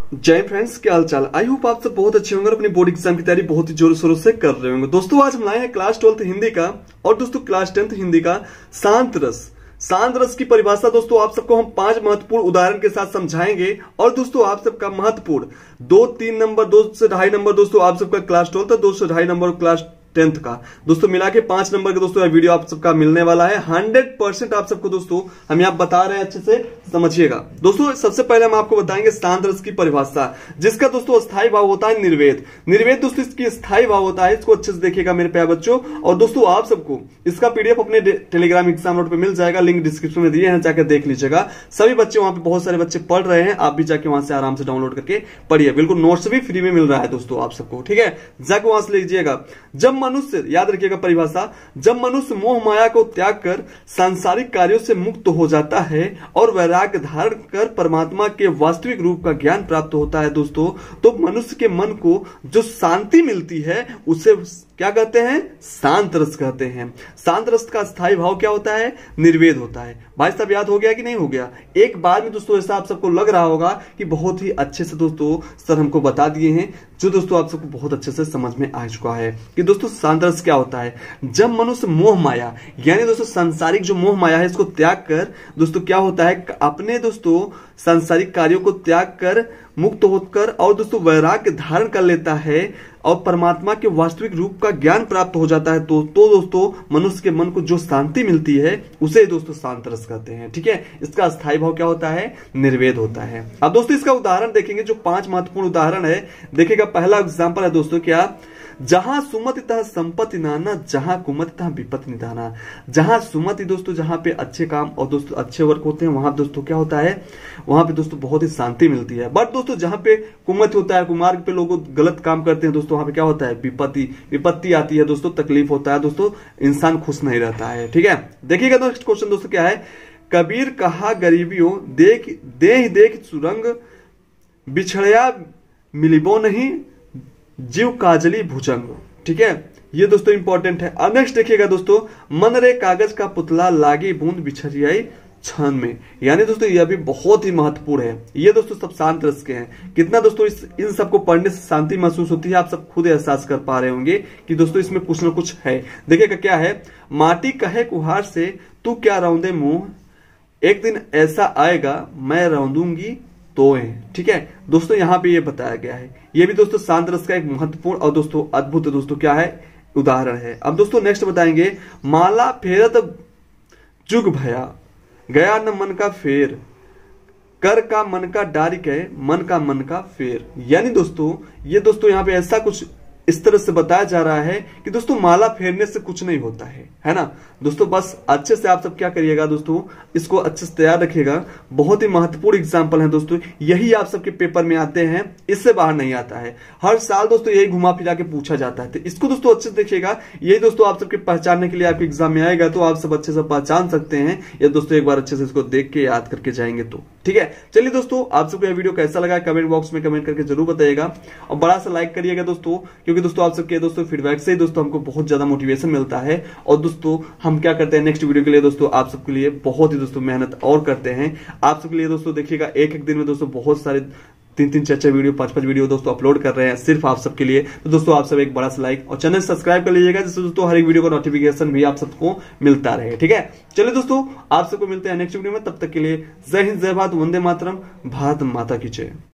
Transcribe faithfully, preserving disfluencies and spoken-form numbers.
जय फ्रेंड्स, क्या हाल चाल। आई होप आप सब बहुत अच्छे होंगे और अपनी बोर्ड एग्जाम की तैयारी बहुत ही जोर शोरों से कर रहे होंगे। दोस्तों आज हम लाए हैं क्लास ट्वेल्थ हिंदी का और दोस्तों क्लास टेंथ हिंदी का शांत रस। शांत रस की परिभाषा दोस्तों आप सबको हम पांच महत्वपूर्ण उदाहरण के साथ समझाएंगे और दोस्तों आप सबका महत्वपूर्ण दो तीन नंबर दो से ढाई नंबर दोस्तों आप सबका क्लास ट्वेल्थ दो से ढाई नंबर क्लास टेंथ का दोस्तों मिला के पांच नंबर का दोस्तों वीडियो आप सबका मिलने वाला है। हंड्रेड परसेंट आप सबको दोस्तों हम यहाँ बता रहे हैं, अच्छे से समझिएगा। दोस्तों सबसे पहले हम आपको बताएंगे शांत रस की परिभाषा, जिसका दोस्तों स्थायी भाव होता है निर्वेद। निर्वेद दोस्तों इसकी स्थायी भाव होता है, इसको अच्छे से देखिएगा मेरे प्यारे बच्चों। और दोस्तों आप सबको इसका पीडीएफ अपने टेलीग्राम एग्जाम नोट पे मिल जाएगा, लिंक डिस्क्रिप्शन में दिए हैं, जाकर देख लीजिएगा। सभी बच्चे वहां पे बहुत सारे बच्चे पढ़ रहे हैं, आप भी जाके वहां से आराम से डाउनलोड करके पढ़िए। बिल्कुल नोट्स भी फ्री में मिल रहा है दोस्तों आप सबको, ठीक है, जाके वहां से लीजिएगा। जब मनुष्य, याद रखिएगा परिभाषा, जब मनुष्य मोह माया को त्याग कर सांसारिक कार्यों से मुक्त हो जाता है और वैराग्य धारण कर परमात्मा के वास्तविक रूप का ज्ञान प्राप्त होता है दोस्तों, तो मनुष्य के मन को जो शांति मिलती है उसे क्या कहते हैं? शांत रस कहते हैं। शांत रस का स्थायी भाव क्या होता है? निर्वेद होता है। भाई साहब याद हो गया कि नहीं हो गया? एक बार में दोस्तों ऐसा आप सबको लग रहा होगा कि बहुत ही अच्छे से दोस्तों सर हमको बता दिए हैं, जो दोस्तों आप सबको बहुत अच्छे से समझ में आ चुका है कि दोस्तों शांत रस क्या होता है। जब मनुष्य मोह माया यानी दोस्तों सांसारिक जो मोह माया है इसको त्याग कर दोस्तों क्या होता है, अपने दोस्तों सांसारिक कार्यों को त्याग कर मुक्त होकर और दोस्तों वैराग्य धारण कर लेता है और परमात्मा के वास्तविक रूप का ज्ञान प्राप्त हो जाता है, तो, तो दोस्तों मनुष्य के मन को जो शांति मिलती है उसे दोस्तों शांत रस कहते हैं, ठीक है। इसका स्थायी भाव क्या होता है? निर्वेद होता है। अब दोस्तों इसका उदाहरण देखेंगे, जो पांच महत्वपूर्ण उदाहरण है देखिएगा। पहला एग्जाम्पल है दोस्तों क्या, जहां सुमति तह संपत्ति नाना, जहां कुमति तह विपत्ति निधाना। जहां सुमति दोस्तों जहां पे अच्छे काम और दोस्तों अच्छे वर्क होते हैं वहां दोस्तों क्या होता है, वहां पे दोस्तों बहुत ही शांति मिलती है। बट दोस्तों जहां पे कुमति होता है, कुमार्ग पे लोग गलत काम करते हैं दोस्तों, वहां पे क्या होता है? विपत्ति विपत्ति आती है दोस्तों, तकलीफ होता है दोस्तों, इंसान खुश नहीं रहता है, ठीक है। देखिएगा नेक्स्ट क्वेश्चन दोस्तों क्या है, कबीर कहा गरीबियों देख देह देख सुरंग, बिछड़या मिलिबो नहीं जीव काजली भुजंग, ठीक है, ये दोस्तों इंपॉर्टेंट है। अब नेक्स्ट देखिएगा दोस्तों, मन रे कागज का पुतला लागी बूंद बिछड़ियाई क्षण में, यानी दोस्तों यह भी बहुत ही महत्वपूर्ण है। ये दोस्तों सब शांत रस के हैं। कितना दोस्तों इस इन सबको पढ़ने से शांति महसूस होती है, आप सब खुद एहसास कर पा रहे होंगे कि दोस्तों इसमें कुछ ना कुछ है। देखिएगा क्या है, माटी कहे कुहार से तू क्या रौंदे मुंह, एक दिन ऐसा आएगा मैं रौंदूंगी तो है, ठीक है। दोस्तों यहाँ पे ये बताया गया है, ये भी दोस्तों शांत रस का एक महत्वपूर्ण और दोस्तों अद्भुत दोस्तों क्या है, उदाहरण है। अब दोस्तों नेक्स्ट बताएंगे, माला फेरत जुग भया गया न मन का फेर, कर का मन का डारी के मन का मन का फेर। यानी दोस्तों ये दोस्तों यहाँ पे ऐसा कुछ इस तरह से बताया जा रहा है कि दोस्तों माला फेरने से कुछ नहीं होता है, है ना दोस्तों। बस अच्छे से आप सब क्या करिएगा दोस्तों, इसको अच्छे से तैयार रखिएगा। बहुत ही महत्वपूर्ण एग्जाम्पल है दोस्तों, यही आप सबके पेपर में आते हैं, इससे बाहर नहीं आता है। हर साल दोस्तों यही घुमा फिरा के पूछा जाता है, तो इसको दोस्तों अच्छे से देखिएगा। यही दोस्तों आप सबके पहचानने के लिए आपके एग्जाम में आएगा, तो आप सब अच्छे से पहचान सकते हैं या दोस्तों एक बार अच्छे से इसको देख के याद करके जाएंगे तो, ठीक है। चलिए दोस्तों आप सबको यह वीडियो कैसा लगा कमेंट बॉक्स में कमेंट करके जरूर बताइएगा और बड़ा सा लाइक करिएगा दोस्तों, क्योंकि दोस्तों आप सबके दोस्तों फीडबैक से ही दोस्तों हमको बहुत ज्यादा मोटिवेशन मिलता है। और दोस्तों हम क्या करते हैं, नेक्स्ट वीडियो के लिए दोस्तों आप सबके लिए बहुत ही दोस्तों मेहनत और करते हैं आप सबके लिए दोस्तों। देखिएगा एक एक दिन में दोस्तों बहुत सारे तीन तीन चार चार वीडियो पांच पांच वीडियो दोस्तों अपलोड कर रहे हैं सिर्फ आप सबके लिए। तो दोस्तों आप सब एक बड़ा सा लाइक और चैनल सब्सक्राइब कर लीजिएगा, जिससे दोस्तों हर एक वीडियो का नोटिफिकेशन भी आप सबको मिलता रहे, ठीक है। चलिए दोस्तों आप सबको मिलते हैं नेक्स्ट वीडियो में, तब तक के लिए जय हिंद, जय भारत, वंदे मातरम, भारत माता की जय।